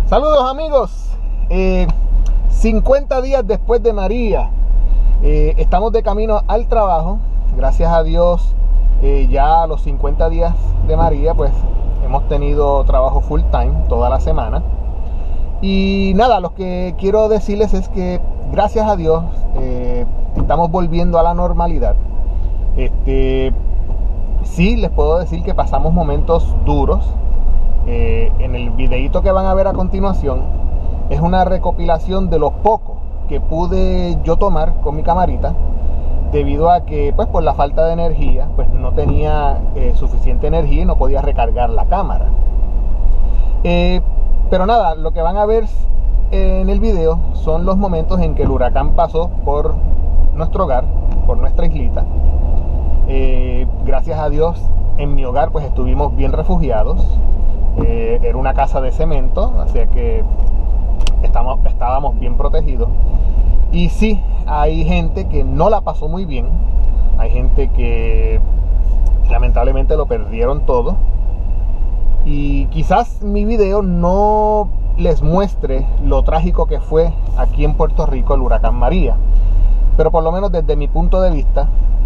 Saludos amigos, 50 días después de María, estamos de camino al trabajo. Gracias a Dios, ya a los 50 días de María pues hemos tenido trabajo full time toda la semana. Y nada, lo que quiero decirles es que gracias a Dios estamos volviendo a la normalidad. Sí, les puedo decir que pasamos momentos duros. En el videíto que van a ver a continuación es una recopilación de lo poco que pude yo tomar con mi camarita, debido a que pues por la falta de energía pues no tenía suficiente energía y no podía recargar la cámara. Pero nada, lo que van a ver en el video son los momentos en que el huracán pasó por nuestro hogar, por nuestra islita. Gracias a Dios en mi hogar pues estuvimos bien refugiados. Era una casa de cemento, así que estábamos bien protegidos. Y sí, hay gente que no la pasó muy bien. Hay gente que lamentablemente lo perdieron todo. Y quizás mi video no les muestre lo trágico que fue aquí en Puerto Rico el huracán María. Pero por lo menos desde mi punto de vista,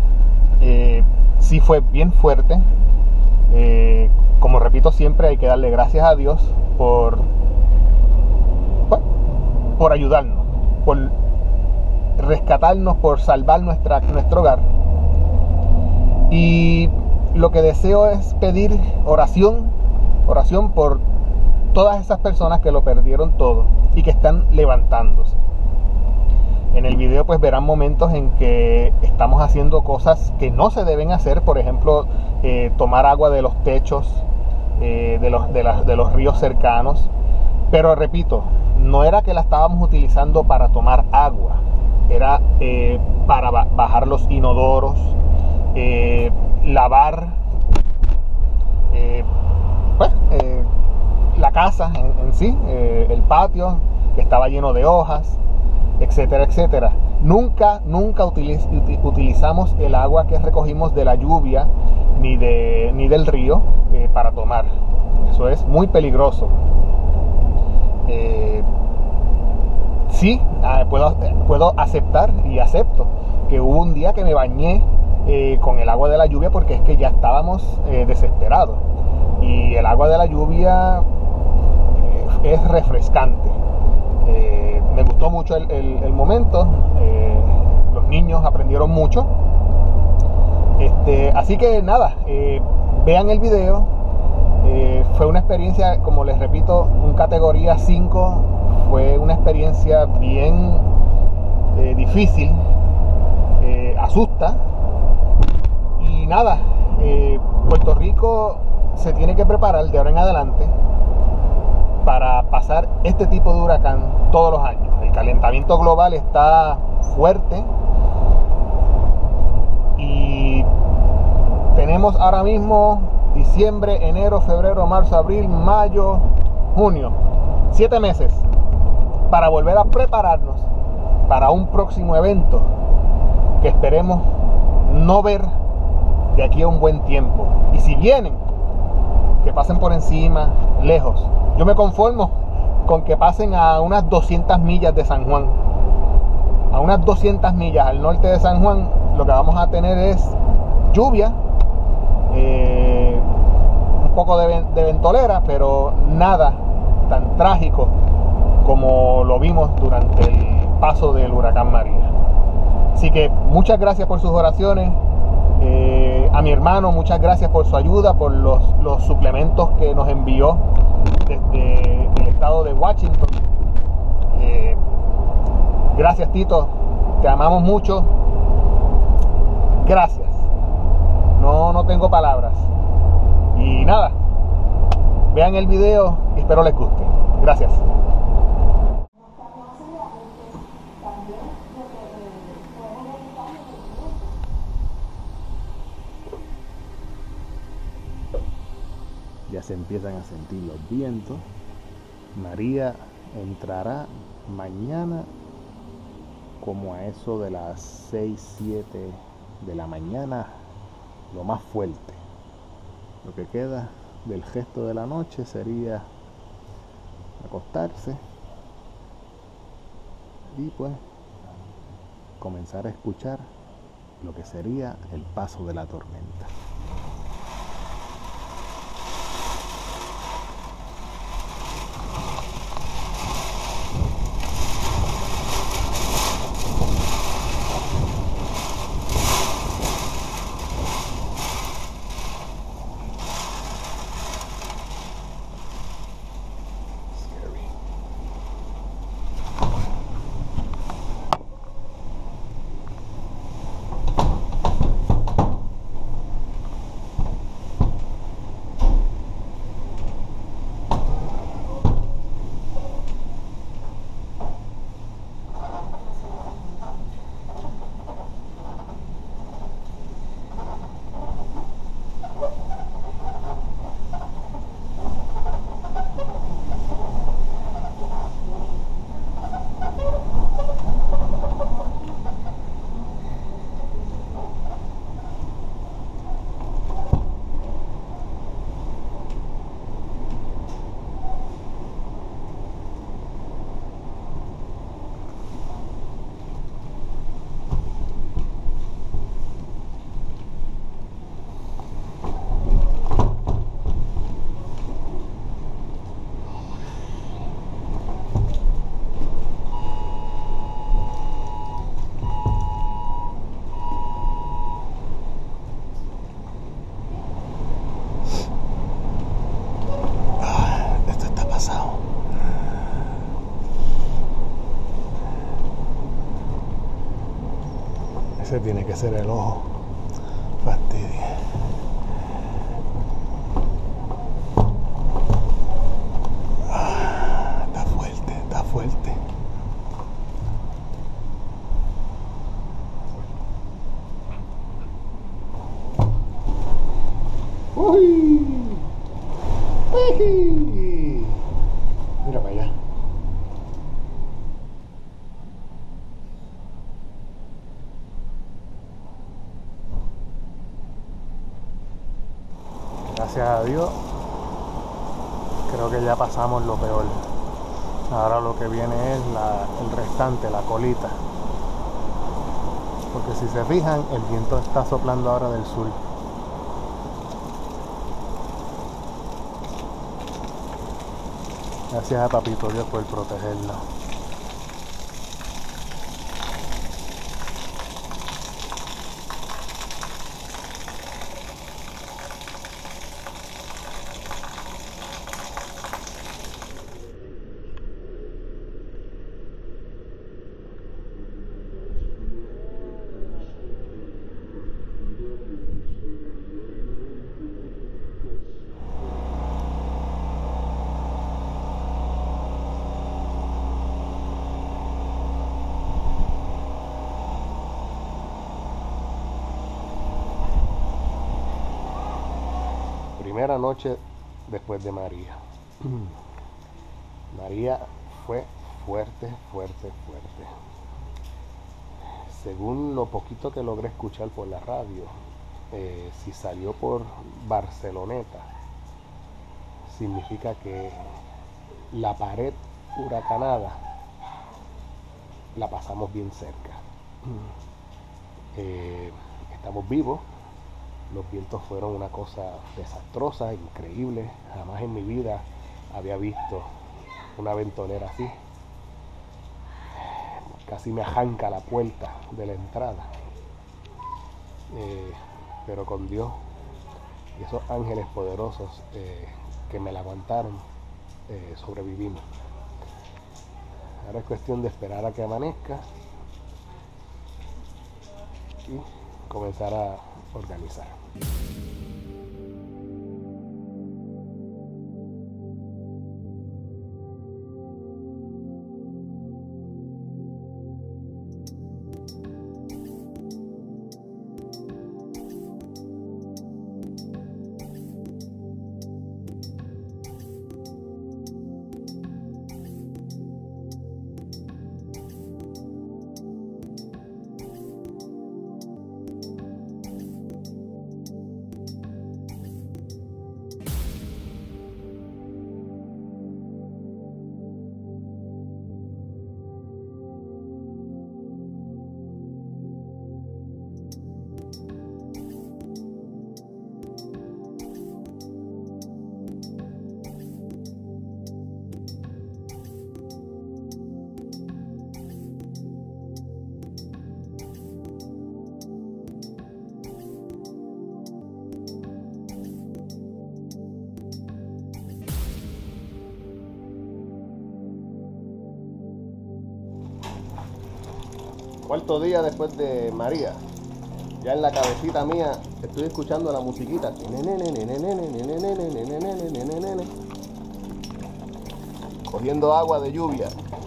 sí fue bien fuerte. Como repito siempre, hay que darle gracias a Dios por ayudarnos, por rescatarnos, por salvar nuestro hogar. Y lo que deseo es pedir oración por todas esas personas que lo perdieron todo y que están levantándose. En el video pues verán momentos en que estamos haciendo cosas que no se deben hacer, por ejemplo, tomar agua de los techos, de los ríos cercanos. Pero repito, no era que la estábamos utilizando para tomar agua, era para bajar los inodoros, lavar la casa en sí, el patio que estaba lleno de hojas, etcétera, etcétera. Nunca utilizamos el agua que recogimos de la lluvia ni del río para tomar. Eso es muy peligroso. Sí, puedo aceptar y acepto que hubo un día que me bañé con el agua de la lluvia porque es que ya estábamos desesperados. Y el agua de la lluvia es refrescante. Me gustó mucho el momento. Los niños aprendieron mucho. Así que nada, vean el video. Fue una experiencia, como les repito, un categoría 5. Fue una experiencia bien difícil, asusta. Y nada, Puerto Rico se tiene que preparar de ahora en adelante para pasar este tipo de huracán todos los años. El calentamiento global está fuerte y tenemos ahora mismo diciembre, enero, febrero, marzo, abril, mayo, junio, 7 meses para volver a prepararnos para un próximo evento que esperemos no ver de aquí a un buen tiempo. Y si vienen, que pasen por encima, lejos. Yo me conformo con que pasen a unas 200 millas de San Juan. A unas 200 millas al norte de San Juan, lo que vamos a tener es lluvia, un poco de ventolera, pero nada tan trágico como lo vimos durante el paso del huracán María. Así que muchas gracias por sus oraciones. A mi hermano, muchas gracias por su ayuda, por los suplementos que nos envió desde el estado de Washington. Gracias, Tito, te amamos mucho. Gracias. No tengo palabras. Y nada, vean el video y espero les guste. Gracias. Ya se empiezan a sentir los vientos. María entrará mañana como a eso de las 6, 7 de la mañana, lo más fuerte. Lo que queda del gesto de la noche sería acostarse y pues comenzar a escuchar lo que sería el paso de la tormenta. Ese tiene que ser el ojo. Fastidia. Está fuerte, está fuerte. ¡Uy! ¡Uy! Mira para allá. Gracias a Dios, creo que ya pasamos lo peor. Ahora lo que viene es el restante, la colita. Porque si se fijan, el viento está soplando ahora del sur. Gracias a Papito Dios por protegerla. Primera noche después de María. María fue fuerte. Según lo poquito que logré escuchar por la radio, si salió por Barceloneta, significa que la pared huracanada la pasamos bien cerca. Estamos vivos. Los vientos fueron una cosa desastrosa, increíble. Jamás en mi vida había visto una ventonera así. Casi me arranca la puerta de la entrada. Pero con Dios y esos ángeles poderosos que me la aguantaron, sobrevivimos. Ahora es cuestión de esperar a que amanezca y comenzar a organizar. Cuarto día después de María. Ya en la cabecita mía estoy escuchando la musiquita. Cogiendo agua de lluvia.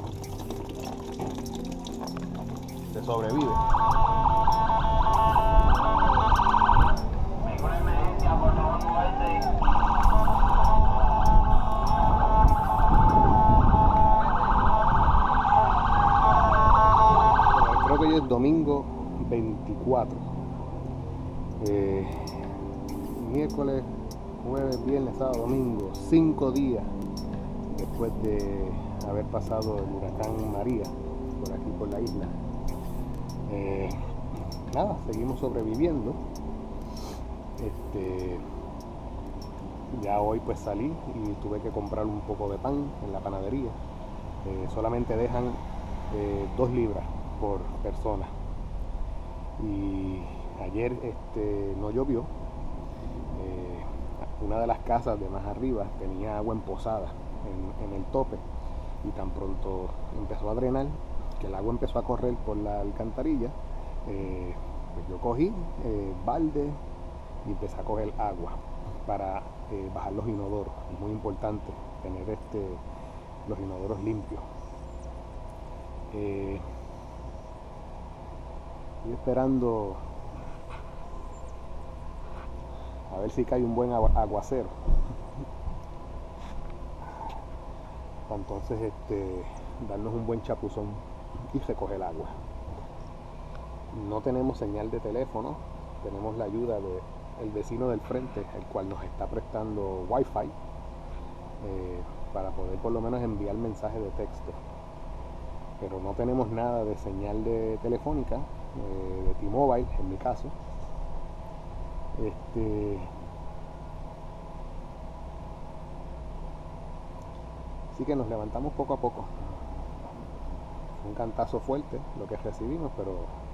Se sobrevive. Creo que hoy es domingo 24. Miércoles, jueves, viernes, sábado, domingo, 5 días después de haber pasado el huracán María por aquí por la isla. Nada, seguimos sobreviviendo. Ya hoy pues salí y tuve que comprar un poco de pan en la panadería. Solamente dejan 2 libras por persona. Y ayer no llovió. Una de las casas de más arriba tenía agua emposada en el tope, y tan pronto empezó a drenar, que el agua empezó a correr por la alcantarilla, pues yo cogí balde y empecé a coger agua para bajar los inodoros. Es muy importante tener los inodoros limpios. Estoy esperando a ver si cae un buen aguacero para entonces darnos un buen chapuzón y recoger agua. No tenemos señal de teléfono, tenemos la ayuda del vecino del frente, el cual nos está prestando wifi para poder por lo menos enviar mensajes de texto, pero no tenemos nada de señal de telefónica, de T-Mobile en mi caso. Así que nos levantamos poco a poco. Un cantazo fuerte lo que recibimos, pero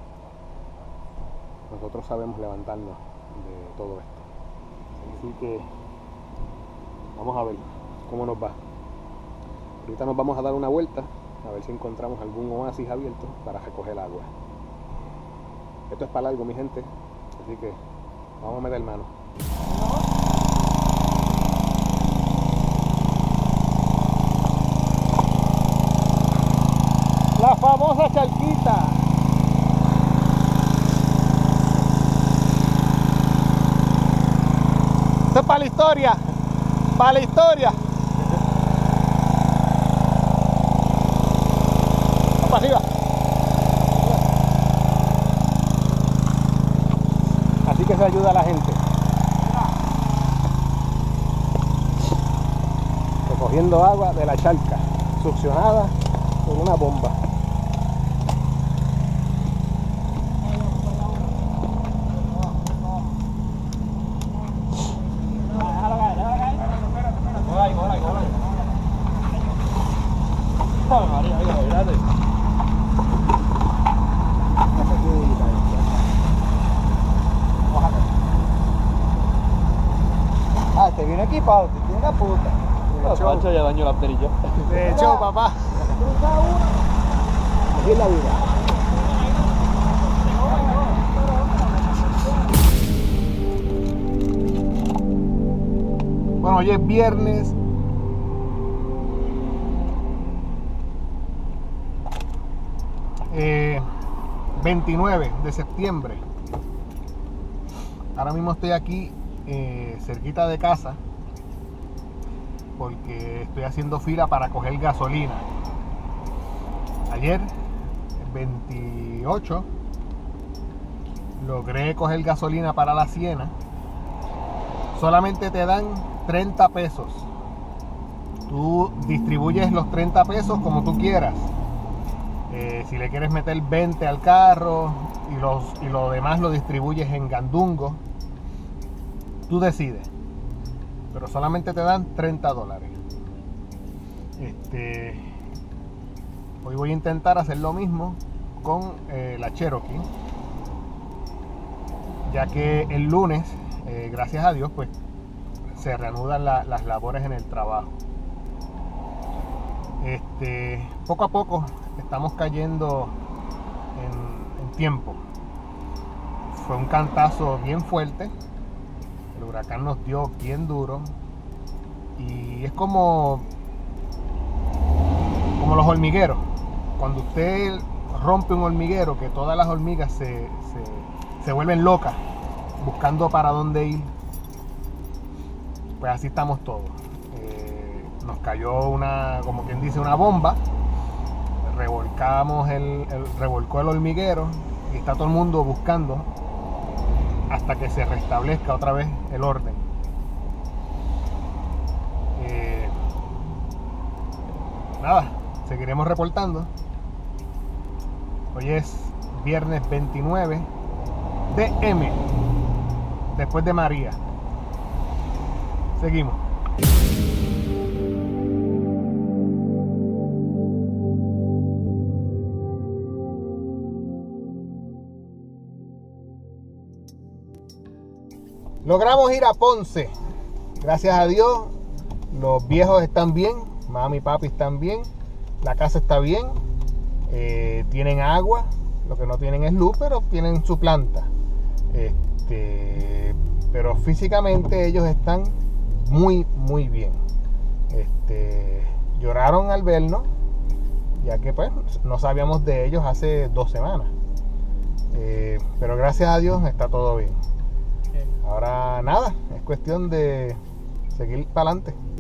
nosotros sabemos levantarnos de todo esto. Así que vamos a ver cómo nos va. Ahorita nos vamos a dar una vuelta a ver si encontramos algún oasis abierto para recoger agua. Esto es para largo, mi gente, así que vamos a meter mano. La famosa charquita. Esto es para la historia. Para la historia. Vamos para arriba. Así que se ayuda a la gente. Recogiendo agua de la charca, succionada por una bomba. Te viene equipado, te tiene una puta. Pancho ya dañó la perilla. De hecho, papá. Así es la vida. Bueno, hoy es viernes 29 de septiembre. Ahora mismo estoy aquí cerquita de casa porque estoy haciendo fila para coger gasolina. Ayer, el 28, logré coger gasolina para la Siena. Solamente te dan 30 pesos. Tú distribuyes los 30 pesos como tú quieras. Si le quieres meter 20 al carro y lo demás lo distribuyes en Gandungo, tú decides. Pero solamente te dan $30. Hoy voy a intentar hacer lo mismo con la Cherokee, ya que el lunes, gracias a Dios, pues se reanudan las labores en el trabajo. Poco a poco estamos cayendo en tiempo. Fue un cantazo bien fuerte. El huracán nos dio bien duro. Y es como los hormigueros. Cuando usted rompe un hormiguero, que todas las hormigas se vuelven locas buscando para dónde ir. Pues así estamos todos. Nos cayó como quien dice, una bomba. Revolcó el hormiguero y está todo el mundo buscando hasta que se restablezca otra vez el orden. Nada, seguiremos reportando. Hoy es viernes 29 de M, después de María. Seguimos. Logramos ir a Ponce. Gracias a Dios, los viejos están bien, mami y papi están bien, la casa está bien, tienen agua, lo que no tienen es luz, pero tienen su planta. Pero físicamente ellos están muy, muy bien. Lloraron al vernos, ya que pues no sabíamos de ellos hace 2 semanas. Pero gracias a Dios está todo bien. Ahora nada, es cuestión de seguir para adelante.